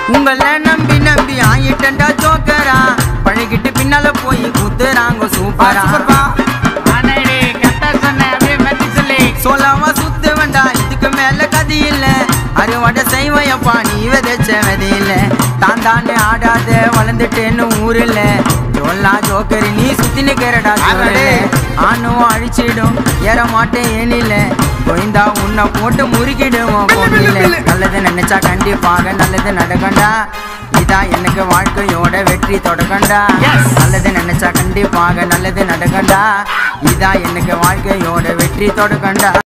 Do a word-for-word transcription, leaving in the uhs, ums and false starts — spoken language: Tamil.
உங்களை நம்பி நம்பி ஆயிட்டா ஜோக்கரா பழகிட்டு பின்னால போய் குத்துறாங்க சூப்பரா சோலாவா சுத்து வேண்டா இதுக்கு மேல கதி இல்ல அறுவடை செய்வையப்பா நீ விதைச்ச விதையில தான் தானே ஆடாத வளர்ந்துட்டேன்னு ஊருல ஜோல்லா ஜோக்கரி நீ சுத்தி நிக்கிறடா ஆணும் அழிச்சிடும் ஏற மாட்டேன் ஏனில கோயந்தா உன்னை போட்டு முறுக்கிடுவோம் கோவில நல்லது நினைச்சா கண்டிப்பாக நல்லது நடக்கண்டா இதான் எனக்கு வாழ்க்கையோட வெற்றி தொடக்கண்டா நல்லது நினைச்சா கண்டிப்பாக நல்லது நடக்கண்டா இதான் எனக்கு வாழ்க்கையோட வெற்றி தொடக்கண்டா